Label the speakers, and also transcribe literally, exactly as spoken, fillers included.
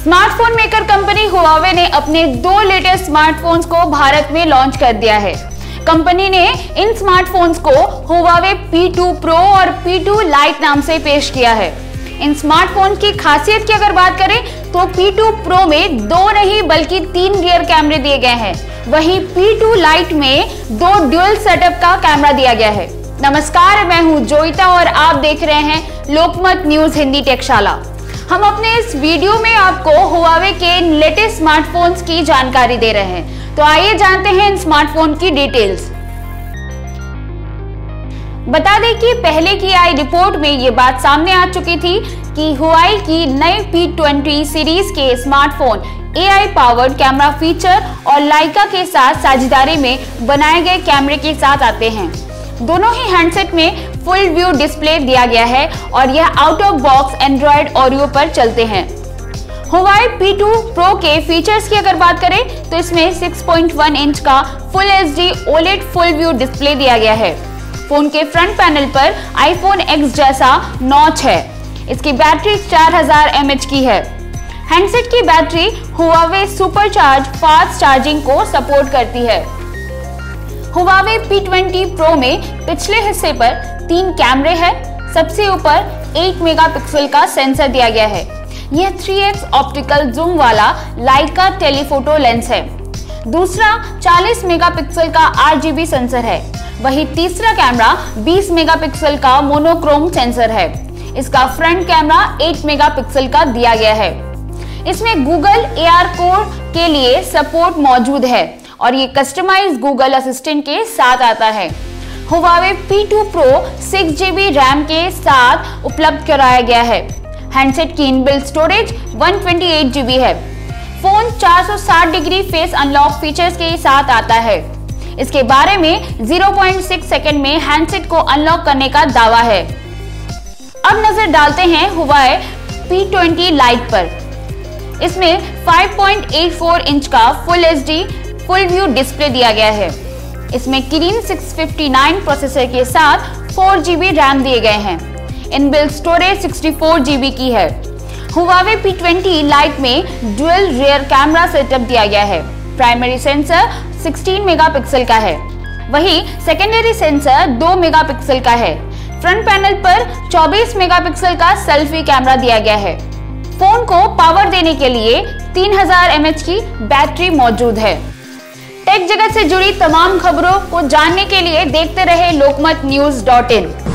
Speaker 1: Smartphone maker company Huawei ने अपने दो लेटेस्ट स्मार्टफोन्स को भारत में लॉन्च कर दिया है। कंपनी ने इन स्मार्टफोन्स को हुआवे पी टू प्रो और पी टू लाइट नाम से पेश किया है। इन स्मार्टफोन की खासियत की अगर बात करें तो पी टू प्रो में दो नहीं बल्कि तीन रियर कैमरे दिए गए हैं, वहीं पी टू लाइट में दो ड्यूल सेटअप का कैमरा दिया गया है। नमस्कार, मैं हूं जोइता और आप देख रहे हैं लोकमत न्यूज हिंदी टेकशाला। हम अपने इस वीडियो में आपको हुआवे के लेटेस्ट स्मार्टफोन्स की जानकारी दे रहे हैं, तो आइए जानते हैं इन स्मार्टफोन की डिटेल्स। बता दें कि पहले की आई रिपोर्ट में ये बात सामने आ चुकी थी कि हुआवे की नई पी ट्वेंटी सीरीज के smartphone A I powered camera feature और लाइका के साथ साझेदारी में बनाए गए कैमरे के साथ आते हैं। दोनों ही हैंडसेट में फुल व्यू डिस्प्ले दिया गया है और यह out of box Android Oreo पर चलते हैं। हुआवे पी टू प्रो के फीचर्स की अगर बात करें तो इसमें सिक्स पॉइंट वन इंच का full H D OLED full view display दिया गया है। फोन के फ्रंट पैनल पर आईफोन एक्स जैसा नॉच है। इसकी बैटरी चार हज़ार एम एच की है। हैंडसेट की battery Huawei supercharge fast charging को सपोर्ट करती है। हुआवे पी ट्वेंटी प्रो में पिछले हिस्से पर तीन कैमरे हैं। सबसे ऊपर एट मेगापिक्सल का सेंसर दिया गया है। यह थ्री एक्स ऑप्टिकल जूम वाला लाइका टेलीफोटो लेंस है। दूसरा चालीस मेगापिक्सल का आठ जी बी सेंसर है। वहीं तीसरा कैमरा बीस मेगापिक्सल का मोनोक्रोम सेंसर है। इसका फ्रंट कैमरा आठ मेगापिक्सल का दिया गया है। इसमें गूगल ए आर कोर के लिए सपोर्ट मौजूद है और ये कस्टमाइज गूगल असिस्टेंट के साथ आता है। Huawei P two pro six G B RAM के साथ उपलब्ध कराया गया है। हैंडसेट की inbuilt storage one twenty eight G B है। फोन चार सौ साठ डिग्री फेस अनलॉक फीचर्स के साथ आता है। इसके बारे में ज़ीरो पॉइंट सिक्स सेकंड में हैंडसेट को अनलॉक करने का दावा है। अब नजर डालते हैं हुआवे पी ट्वेंटी लाइट पर। इसमें five point eight four inch का full H D full view display दिया गया है। इसमें Kirin six fifty nine processor के साथ फोर जी बी रैम दिए गए हैं। Inbuilt storage sixty four G B की है। हुआवे पी ट्वेंटी लाइट में डुअल रियर कैमरा सेटअप दिया गया है। प्राइमरी सेंसर सिक्सटीन मेगापिक्सल का है, वहीं सेकेंडरी सेंसर टू मेगापिक्सल का है। फ्रंट पैनल पर चौबीस मेगापिक्सल का सेल्फी कैमरा दिया गया है। फोन को पावर देने के लिए तीन हज़ार एम एच की बैटरी मौजूद है। टेक जगत से जुड़ी तमाम खबरों को जानने के लिए देखते रहे लोकमत न्यूज डॉट इन।